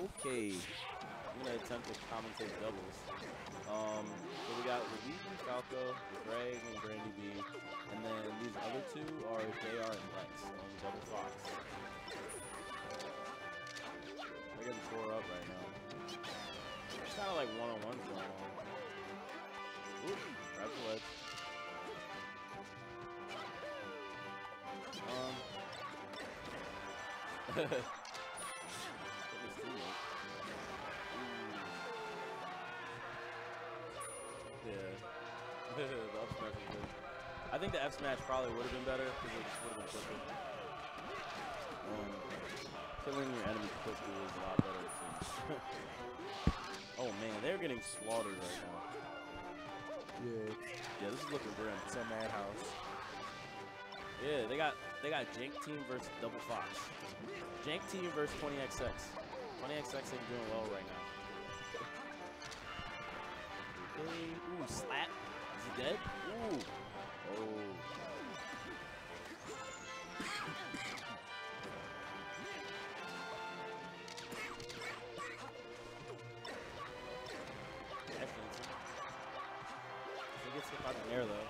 Okay. I'm gonna attempt to commentate doubles. So we got Luigi, Falco, Greg, and Brandy B. And then these other two are JR and Lex on Double Fox. They're getting tore up right now. It's kind of like one-on-one going on. Oop, grab the ledge. Yeah. The up smash was good. I think the F smash probably would have been better because it just would have been quicker. Killing your enemy quickly is a lot better, it seems. Oh man, they're getting slaughtered right now. Yeah, this is looking grim. It's a madhouse. Yeah, they got Jank Team versus Double Fox. Jank Team versus 20XX. 20XX ain't doing well right now. Okay. Ooh, slap. Is he dead? Ooh. Oh. He gets hit by the air though.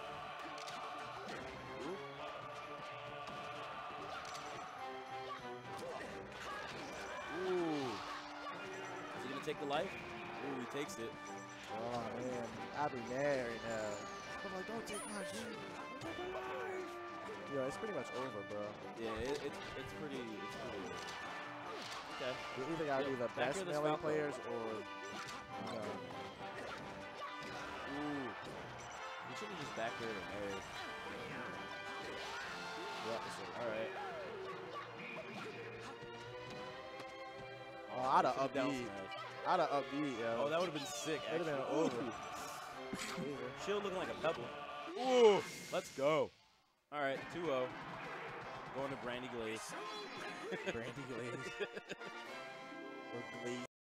Ooh. Is he gonna take the life? Ooh, he takes it. Oh man, I'll be mad right now. I'm like, don't take my G. Yo, it's pretty much over, bro. Yeah, it's pretty. Okay. You either gotta be the best melee players or. Ooh. You should have just back aired him. Yeah, alright. Oh, I'd have up B. I'd have up B, yo. Oh, that would have been sick, That would actually. have been over. Shield looking like a pebble. Ooh, let's go. All right, 2-0. Going to Brandy Glaze. Brandy Glaze. Or Glaze.